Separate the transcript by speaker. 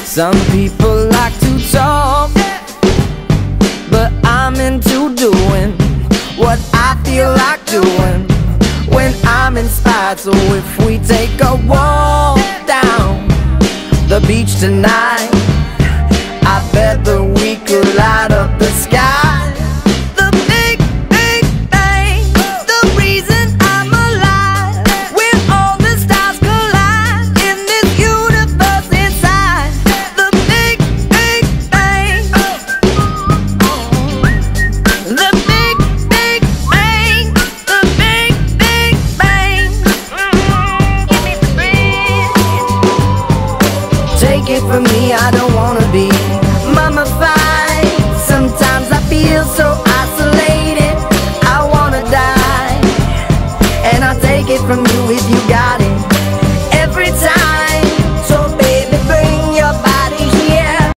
Speaker 1: Some people like to talk, but I'm into doing what I feel like doing when I'm inspired. So if we take a walk down the beach tonight, I bet that we could light up the sky.